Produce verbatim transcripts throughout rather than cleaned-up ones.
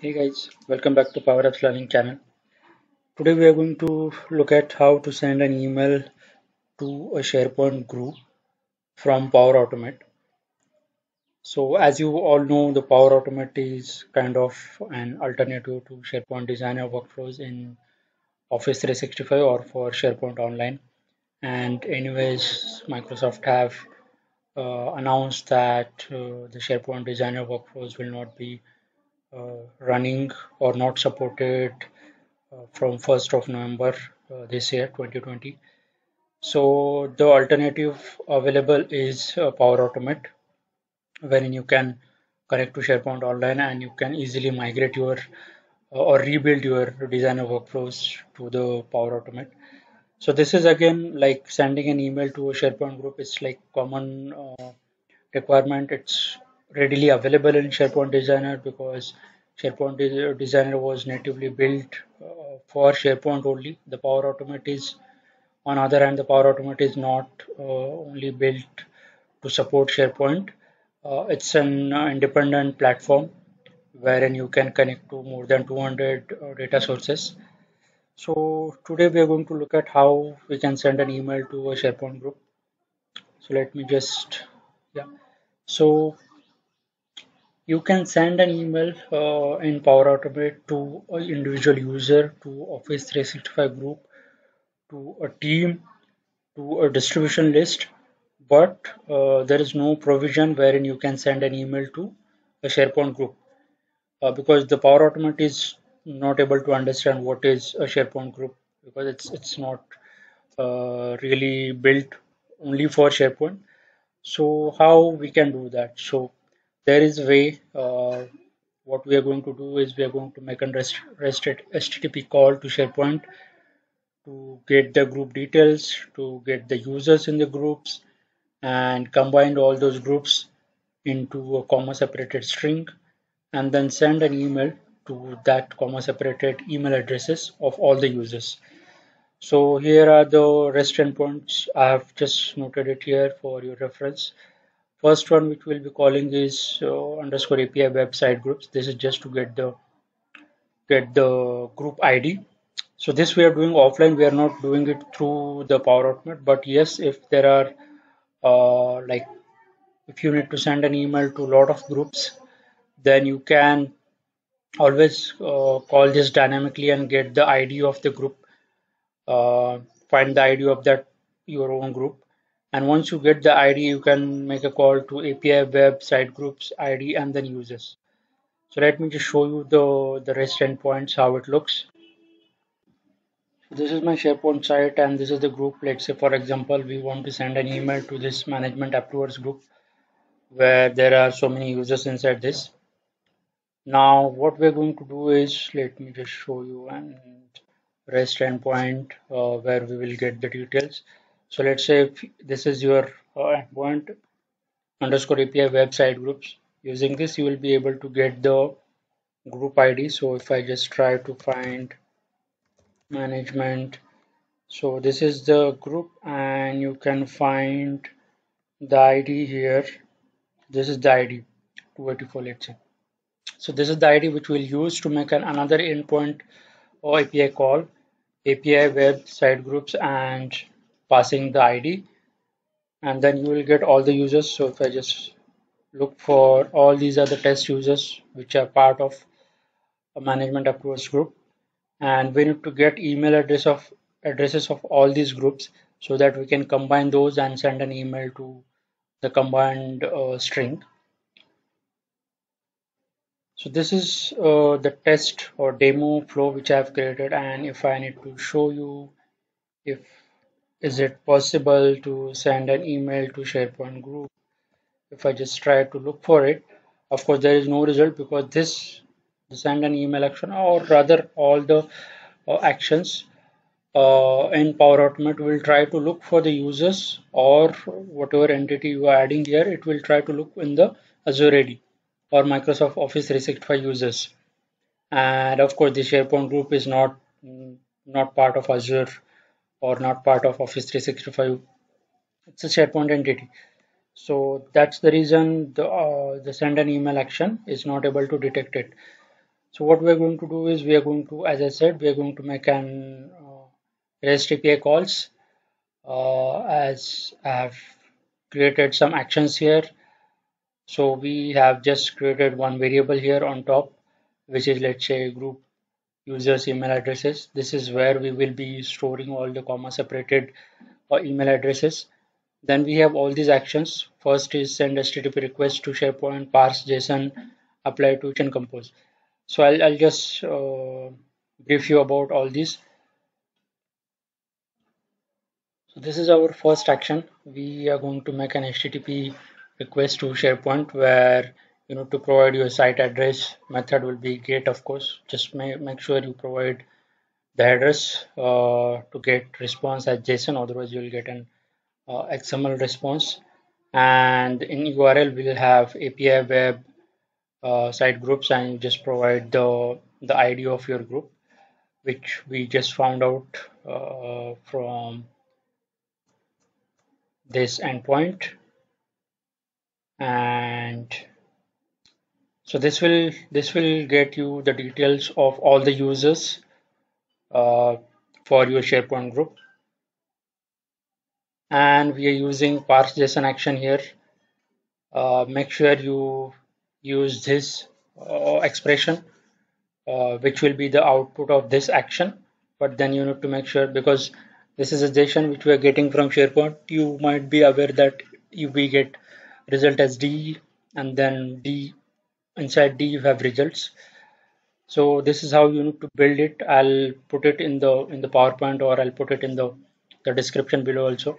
Hey guys, welcome back to Power Apps Learning channel. Today we are going to look at how to send an email to a SharePoint group from Power Automate. So as you all know, the Power Automate is kind of an alternative to SharePoint Designer workflows in Office three sixty-five or for SharePoint Online. And anyways, Microsoft have uh, announced that uh, the SharePoint Designer workflows will not be uh, running or not supported uh, from first of November uh, this year twenty twenty. So the alternative available is uh, Power Automate, wherein you can connect to SharePoint Online and you can easily migrate your uh, or rebuild your designer workflows to the Power Automate. So this is again like sending an email to a SharePoint group. It's like common uh, requirement. It's readily available in SharePoint Designer because SharePoint De- Designer was natively built uh, for SharePoint only. The Power Automate is, on other hand, the Power Automate is not uh, only built to support SharePoint. Uh, it's an uh, independent platform wherein you can connect to more than two hundred uh, data sources. So today we are going to look at how we can send an email to a SharePoint group. So let me just, yeah. So you can send an email uh, in Power Automate to an individual user, to Office three sixty-five group, to a team, to a distribution list, but uh, there is no provision wherein you can send an email to a SharePoint group uh, because the Power Automate is not able to understand what is a SharePoint group because it's it's not uh, really built only for SharePoint. So how we can do that? So there is a way. Uh, what we are going to do is we are going to make a REST, REST H T T P call to SharePoint to get the group details, to get the users in the groups, and combine all those groups into a comma separated string, and then send an email to that comma separated email addresses of all the users. So here are the REST endpoints. I have just noted it here for your reference. First one which we'll be calling is uh, underscore A P I website groups. This is just to get the get the group I D. So this we are doing offline. We are not doing it through the Power Automate. But yes, if there are uh, like if you need to send an email to a lot of groups, then you can always uh, call this dynamically and get the I D of the group. Uh, find the I D of that your own group. And once you get the I D, you can make a call to A P I web site groups I D and then users. So let me just show you the, the REST endpoints, how it looks. This is my SharePoint site and this is the group. Let's say, for example, we want to send an email to this management approvers group where there are so many users inside this. Now, what we're going to do is, let me just show you an REST endpoint uh, where we will get the details. So let's say if this is your uh, endpoint underscore A P I website groups. Using this, you will be able to get the group I D. So if I just try to find management, so this is the group and you can find the I D here. This is the I D two eighty-four, let's say. So this is the I D which we'll use to make an, another endpoint or A P I call, A P I web site groups and passing the I D, and then you will get all the users. So if I just look for all these are the test users which are part of a management approvals group, and we need to get email address of addresses of all these groups so that we can combine those and send an email to the combined uh, string. So this is uh, the test or demo flow which I have created, and if I need to show you if is it possible to send an email to SharePoint group, if I just try to look for it, of course there is no result because this the send an email action or rather all the uh, actions uh, in Power Automate will try to look for the users or whatever entity you are adding here, it will try to look in the Azure A D or Microsoft Office three sixty-five users. And of course, the SharePoint group is not not part of Azure or not part of Office three sixty-five. It's a SharePoint entity. So that's the reason the, uh, the send an email action is not able to detect it. So what we are going to do is we are going to, as I said, we are going to make an uh, REST A P I calls uh, as I have created some actions here. So we have just created one variable here on top, which is, let's say, group users email addresses. This is where we will be storing all the comma separated uh, email addresses. Then we have all these actions. First is send H T T P request to SharePoint, parse JSON, apply to and compose. So I'll, I'll just uh, brief you about all these. So this is our first action. We are going to make an H T T P request to SharePoint where you know to provide your site address. Method will be get, of course. Just make, make sure you provide the address uh, to get response as JSON. Otherwise, you'll get an uh, X M L response. And in U R L, we'll have A P I web uh, site groups, and you just provide the the I D of your group, which we just found out uh, from this endpoint. And so this will this will get you the details of all the users uh, for your SharePoint group. And we are using parse JSON action here. Uh, make sure you use this uh, expression, uh, which will be the output of this action. But then you need to make sure, because this is a JSON which we are getting from SharePoint, you might be aware that you we get result as D, and then D, inside D you have results. So this is how you need to build it. I'll put it in the in the PowerPoint, or I'll put it in the the description below also.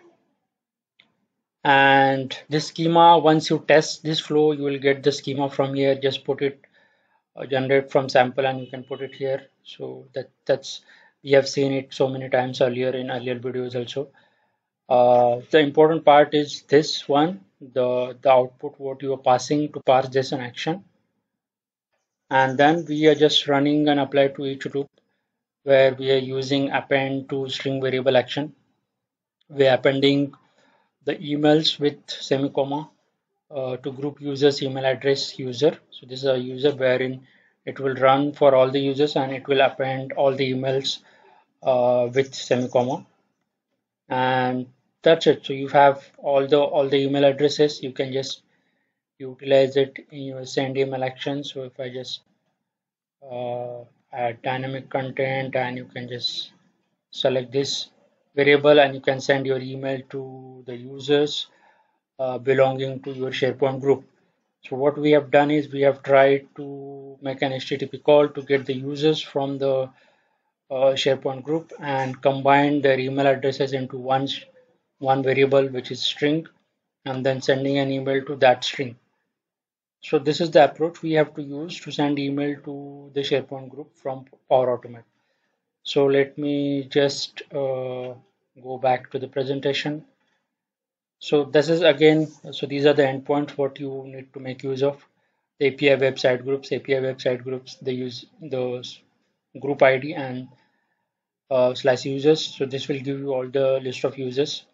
And this schema, once you test this flow, you will get the schema from here. Just put it, uh, generate from sample, and you can put it here. So that that's we have seen it so many times earlier in earlier videos also. Uh, the important part is this one, the the output what you are passing to parse JSON action. And then we are just running and apply to each loop, where we are using append to string variable action. We are appending the emails with semicolon uh, to group users email address user. So this is a user wherein it will run for all the users, and it will append all the emails uh, with semicolon. And that's it. So you have all the all the email addresses. You can just utilize it in your send email action. So if I just uh, add dynamic content, and you can just select this variable, and you can send your email to the users uh, belonging to your SharePoint group. So what we have done is we have tried to make an H T T P call to get the users from the uh, SharePoint group and combine their email addresses into one one variable, which is string, and then sending an email to that string. So this is the approach we have to use to send email to the SharePoint group from Power Automate. So let me just uh, go back to the presentation. So this is again, so these are the endpoints what you need to make use of. The A P I website groups, A P I website groups, they use those group I D and uh, slash users. So this will give you all the list of users.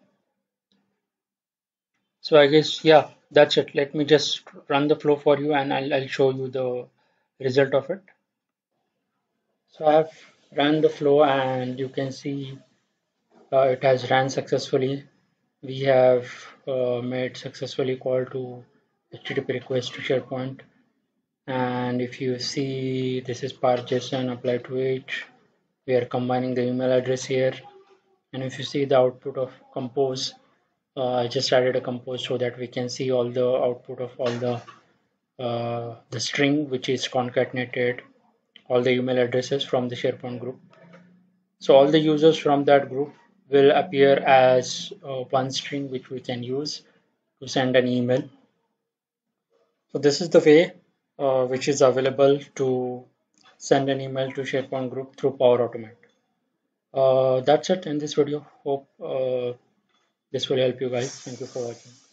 So I guess, yeah, that's it. Let me just run the flow for you, and I'll, I'll show you the result of it. So I've run the flow, and you can see uh, it has ran successfully. We have uh, made successfully call to H T T P request to SharePoint. And if you see, this is parse JSON applied to it. We are combining the email address here. And if you see the output of compose, uh, I just added a compose so that we can see all the output of all the uh, the string which is concatenated all the email addresses from the SharePoint group. So all the users from that group will appear as uh, one string which we can use to send an email. So this is the way uh, which is available to send an email to SharePoint group through Power Automate. Uh, that's it in this video. Hope uh, this will help you guys. Thank you for watching.